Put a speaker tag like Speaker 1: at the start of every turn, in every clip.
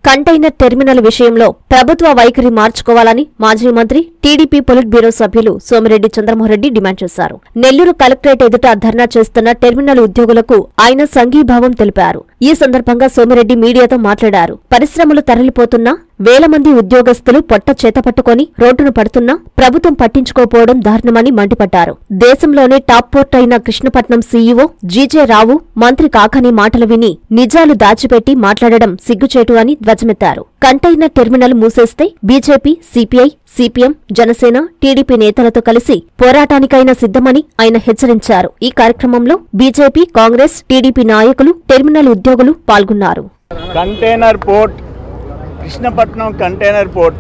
Speaker 1: Container terminal విషయంలో ప్రభుత్వ వైఖరి మార్చుకోవాలని మాజీ మంత్రి టీడీపీ పొలిట్ బ్యూరో సభ్యులు సోమిరెడ్డి చంద్రమోహన్రెడ్డి డిమాండ్ చేశారు. నెల్లూరు కలెక్టరేట్ ఎదుట ధర్నా చేస్తున్న టెర్మినల్ ఉద్యోగులకు ఆయన సంఘీభావం తెలిపారు. ఈ సందర్భంగా సోమిరెడ్డి మీడియాతో మాట్లాడారు. పరిశ్రమలు తరలిపోతున్నా వేల మంది ఉద్యోగస్తులు పొట్ట చేతపట్టుకుని రోడ్డును పడుతున్నా ప్రభుత్వం పట్టించుకోపోవడం దారుణమని మండిపడ్డారు. దేశంలోనే టాప్ పోర్ట్ అయిన కృష్ణపట్నం సీఈఓ జీజే రావు మంత్రి కాకాని మాటలు విని నిజాలు దాచిపెట్టి మాట్లాడడం సిగ్గుచేటు అని ధ్వజమెత్తారు. కంటైనర్ టెర్మినల్ మూసేస్తే BJP, CPI, CPM, Janasena, TDP నేతలతో కలిసి పోరాటానికైనా సిద్ధమని ఆయన హెచ్చరించారు. ఈ కార్యక్రమంలో బీజేపీ, కాంగ్రెస్, టీడీపీ నాయకులు, టెర్మినల్ ఉద్యోగులు పాల్గొన్నారు.
Speaker 2: Container port Krishnapatnam container port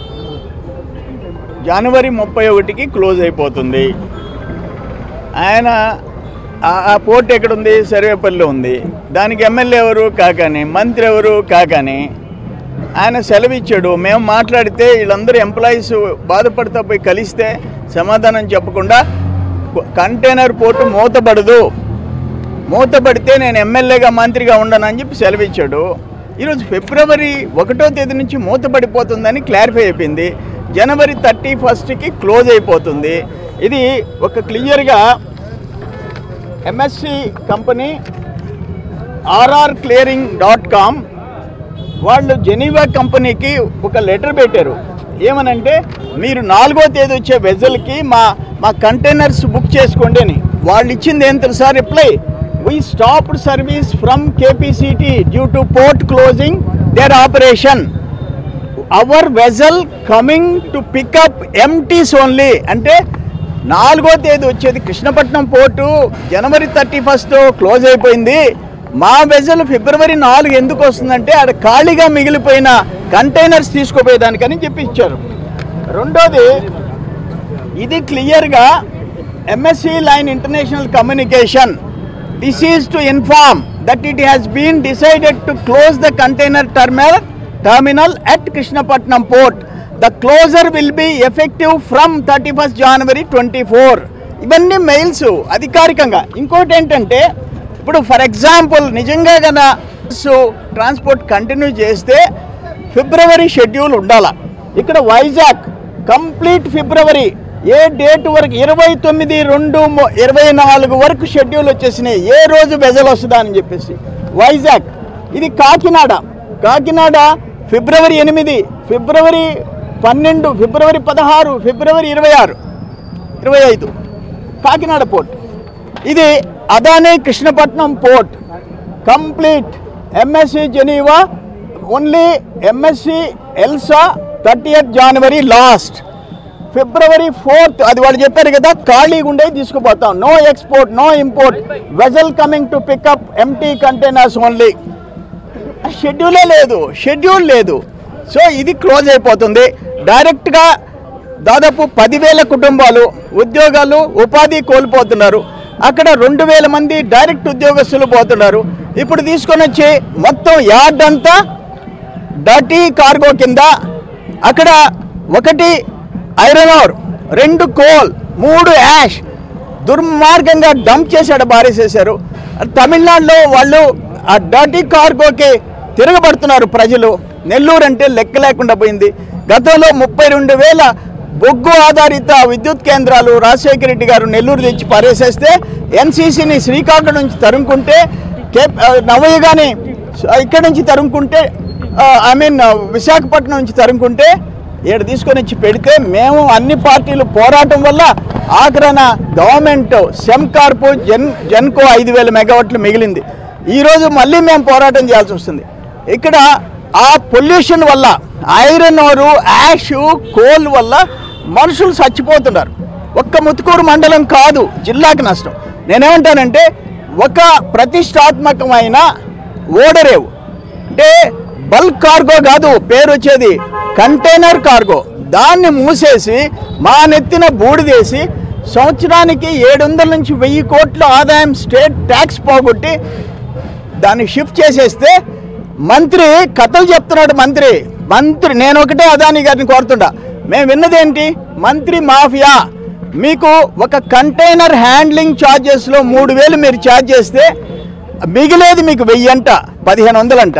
Speaker 2: జనవరి 31కి క్లోజ్ అయిపోతుంది. ఆయన ఆ పోర్ట్ ఎక్కడుంది? సర్వేపల్లిలో ఉంది. దానికి ఎమ్మెల్యే ఎవరు? కాకాని. మంత్రి ఎవరు? కాకాని. ఆయన సెలవిచ్చాడు. మేము మాట్లాడితే వీళ్ళందరూ ఎంప్లాయీస్ బాధపడతా పోయి కలిస్తే సమాధానం చెప్పకుండా కంటైనర్ పోర్టు మూతపడితే నేను ఎమ్మెల్యేగా మంత్రిగా ఉండనని చెప్పి సెలవిచ్చాడు. ఈరోజు ఫిబ్రవరి 1వ తేదీ నుంచి మూతపడిపోతుందని క్లారిఫై అయిపోయింది. జనవరి 31కి క్లోజ్ అయిపోతుంది. ఇది ఒక క్లియర్గా ఎంఎస్సి కంపెనీ rrclearing.com వాళ్ళు జెనీవా కంపెనీకి ఒక లెటర్ పెట్టారు. ఏమనంటే మీరు 4వ తేదీ వచ్చే వెజల్కి మా కంటైనర్స్ బుక్ చేసుకోండి అని. వాళ్ళు ఇచ్చింది ఏం తెలుసా reply? We stopped service from KPCT due to port closing their operation. Our vessel coming to pick up empties only. అంటే 4వ తేదీ వచ్చేది కృష్ణపట్నం పోర్టు జనవరి 31తో క్లోజ్ అయిపోయింది. మా వెజల్ ఫిబ్రవరి 4 ఎందుకు వస్తుందంటే అక్కడ ఖాళీగా మిగిలిపోయిన కంటైనర్స్ తీసుకోపోయేదానికని చెప్పి ఇచ్చారు. రెండోది, ఇది క్లియర్గా MSC line international communication. This is to inform that it has been decided to close the container terminal at Krishnapatnam port. The closure will be effective from 31st January 24. ఇవన్నీ మెయిల్స్ అధికారికంగా. ఇంకోటి ఏంటంటే ఇప్పుడు ఫర్ ఎగ్జాంపుల్ నిజంగా కన్నా transport continue చేస్తే ఫిబ్రవరి schedule ఉండాలా. ఇక్కడ వైజాగ్ కంప్లీట్ ఫిబ్రవరి ఏ డేట్ వరకు 29/2/24 వరకు షెడ్యూల్ వచ్చేసినాయి. ఏ రోజు వెజల్ వస్తుందా అని చెప్పేసి వైజాగ్. ఇది కాకినాడ ఫిబ్రవరి 8, ఫిబ్రవరి 12, ఫిబ్రవరి 16, ఫిబ్రవరి 26, 25 కాకినాడ పోర్ట్. ఇది Adani Krishnapatnam port complete. MSC Geneva only MSC Elsa 30th January last. ఫిబ్రవరి 4th అది వాళ్ళు చెప్పారు కదా, ఖాళీగా ఉండే తీసుకుపోతాం. No export, no import, vessel coming to pick up empty containers only. Schedule లేదు. సో ఇది క్లోజ్ అయిపోతుంది. డైరెక్ట్గా దాదాపు 10,000 కుటుంబాలు ఉద్యోగాలు ఉపాధి కోల్పోతున్నారు. అక్కడ 2,000 మంది డైరెక్ట్ ఉద్యోగస్తులు పోతున్నారు. ఇప్పుడు తీసుకొని వచ్చి మొత్తం యార్డ్ అంతా డర్టీ కార్గో కింద. అక్కడ 1 ఐరన్ ఓర్, 2 కోల్, 3 యాష్ దుర్మార్గంగా డంప్ చేశాడు, బారేసేశారు. తమిళనాడులో వాళ్ళు ఆ డర్టీ కార్గోకి తిరగబడుతున్నారు ప్రజలు. నెల్లూరు అంటే లెక్క లేకుండా పోయింది. గతంలో 32,000 బొగ్గు ఆధారిత విద్యుత్ కేంద్రాలు రాజశేఖర రెడ్డి గారు నెల్లూరు తెచ్చి పారేసేస్తే ఎన్సీసీని శ్రీకాకుళం నుంచి తరుముకుంటే, నవయుగాని ఇక్కడి నుంచి తరుముకుంటే, విశాఖపట్నం నుంచి తరుముకుంటే ఏడు తీసుకొని వచ్చి పెడితే మేము అన్ని పార్టీలు పోరాటం వల్ల ఆఖరణ గవర్నమెంట్ సెమ్కార్పు జెన్కో 5,000 మెగావాట్లు మిగిలింది. ఈరోజు మళ్ళీ మేము పోరాటం చేయాల్సి వస్తుంది. ఇక్కడ ఆ పొల్యూషన్ వల్ల ఐరన్ ఓరు, యాష్, కోల్ వల్ల మనుషులు చచ్చిపోతున్నారు. ఒక్క ముత్తుకూరు మండలం కాదు, జిల్లాకి నష్టం. నేనేమంటానంటే ఒక ప్రతిష్టాత్మకమైన ఓడరేవు అంటే బల్క్ కార్గో కాదు పేరు వచ్చేది, కంటైనర్ కార్గో. దాన్ని మూసేసి మా నెత్తిన బూడిదేసి సంవత్సరానికి 700 నుంచి 1000 కోట్ల ఆదాయం స్టేట్ ట్యాక్స్ పోగొట్టి దాన్ని షిఫ్ట్ చేసేస్తే మంత్రి కథలు చెప్తున్నాడు. మంత్రి నేను ఒకటే అదానీ గారిని కోరుతుండా, మేము విన్నదేంటి? మంత్రి మాఫియా. మీకు ఒక కంటైనర్ హ్యాండ్లింగ్ ఛార్జెస్లో 3,000 మీరు ఛార్జ్ చేస్తే మిగిలేది మీకు 1,000 అంట, 1,500 అంట.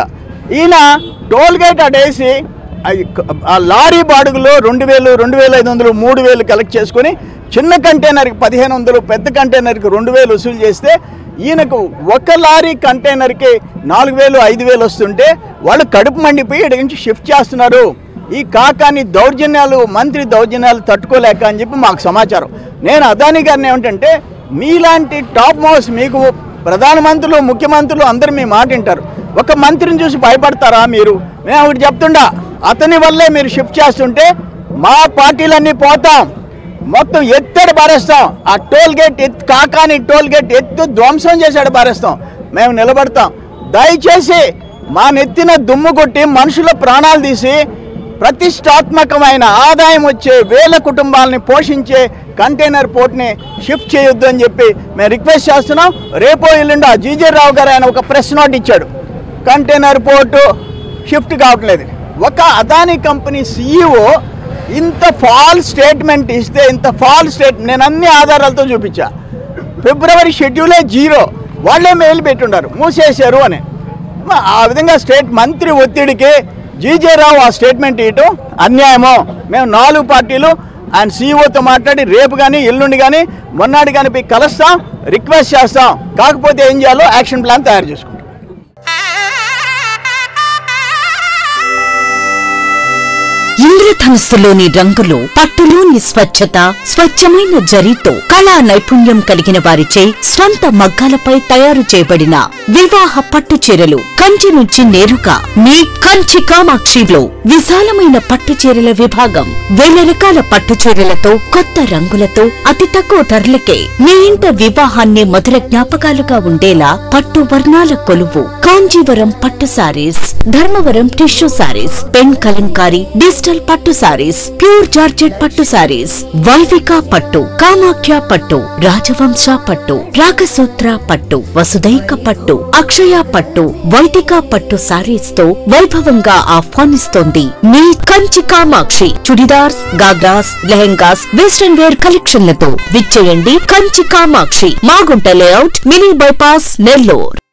Speaker 2: ఈయన టోల్ గేట్ అడేసి ఆ లారీ బాడుగులో 2000, 2500, 3000 కలెక్ట్ చేసుకొని చిన్న కంటైనర్కి 1500, పెద్ద కంటైనర్కి 2000 వసూలు చేస్తే ఈయనకు ఒక లారీ కంటైనర్కి 4000, 5000 వస్తుంటే వాళ్ళు కడుపు మండిపోయి ఇక్కడి నుంచి షిఫ్ట్ చేస్తున్నారు. ఈ కాకాని దౌర్జన్యాలు, మంత్రి దౌర్జన్యాలు తట్టుకోలేక అని చెప్పి మాకు సమాచారం. నేను అదానీ గారిని ఏమిటంటే, మీలాంటి టాప్ మోస్ట్, మీకు ప్రధానమంత్రులు, ముఖ్యమంత్రులు అందరూ మీ మాట వింటారు, ఒక మంత్రిని చూసి భయపడతారా మీరు? మేము ఒకటి చెప్తుండా, అతని వల్లే మీరు షిఫ్ట్ చేస్తుంటే మా పార్టీలన్నీ పోతాం, మొత్తం ఎత్తడి పారేస్తాం. ఆ toll gate Kakani toll gate ధ్వంసం చేసాడు పారేస్తాం. మేము నిలబడతాం. దయచేసి మా నెత్తిన దుమ్ము కొట్టి మనుషుల ప్రాణాలు తీసి ప్రతిష్టాత్మకమైన ఆదాయం వచ్చే వేల కుటుంబాలని పోషించే కంటైనర్ పోర్ట్ని షిఫ్ట్ చేయొద్దు అని చెప్పి మేము రిక్వెస్ట్ చేస్తున్నాం. రేపో ఎల్లుండో జీజే రావు గారు ఆయన ఒక ప్రెస్ నోట్ ఇచ్చాడు, కంటైనర్ పోర్టు షిఫ్ట్ కావట్లేదు. ఒక అదానీ కంపెనీ CEO ఇంత ఫాల్స్ స్టేట్మెంట్ ఇస్తే, ఇంత ఫాల్స్ స్టేట్మెంట్ నేను అన్ని ఆధారాలతో చూపించా. ఫిబ్రవరి షెడ్యూలే 0, వాళ్ళే మెయిల్ పెట్టుండారు మూసేశారు అని. ఆ విధంగా మంత్రి ఒత్తిడికి జీజే రావు ఆ స్టేట్మెంట్ ఇవ్వటం అన్యాయమో. మేము 4 పార్టీలు ఆయన CEOతో మాట్లాడి రేపు కానీ, ఎల్లుండి కానీ, మొన్నటి కానీ పోయి కలుస్తాం, రిక్వెస్ట్ చేస్తాం. కాకపోతే ఏం చేయాలో యాక్షన్ ప్లాన్ తయారు చేసుకుంటాం.
Speaker 3: ఇంద్రధనుస్సులోని రంగులు, పట్టులోని స్వచ్ఛత, స్వచ్ఛమైన జరీతో కళా నైపుణ్యం కలిగిన వారిచే స్వంత మగ్గాలపై తయారు చేయబడిన వివాహ పట్టు చీరలు కంచి నుంచి నేరుగా మీ కంచి కామాక్షిలో విశాలమైన పట్టు చీరల విభాగం. వేల రకాల పట్టు చీరలతో, కొత్త రంగులతో, అతి తక్కువ ధరలకే మీ ఇంట వివాహాన్ని మధుర జ్ఞాపకాలుగా ఉండేలా పట్టు వర్ణాల కొలువు కాంజీవరం పట్టు sarees, Dharmavaram tissue sarees, pen kalamkari, digital పట్టు సారీస్, ప్యూర్ జార్జెట్ పట్టు సారీస్, వైవిక పట్టు, కామాఖ్య పట్టు, రాజవంశ పట్టు, రాగసూత్ర పట్టు, వసుదైక పట్టు, అక్షయ పట్టు, వైదిక పట్టు సారీస్ తో వైభవంగా ఆహ్వానిస్తోంది మీ కంచి కామాక్షి. చుడిదార్స్, గాగ్రాస్, లెహెంగాస్, వెస్టర్న్ వేర్ కలెక్షన్లతో విచ్చేయండి Kanchi Kamakshi, Magunta layout, mini bypass, Nellore.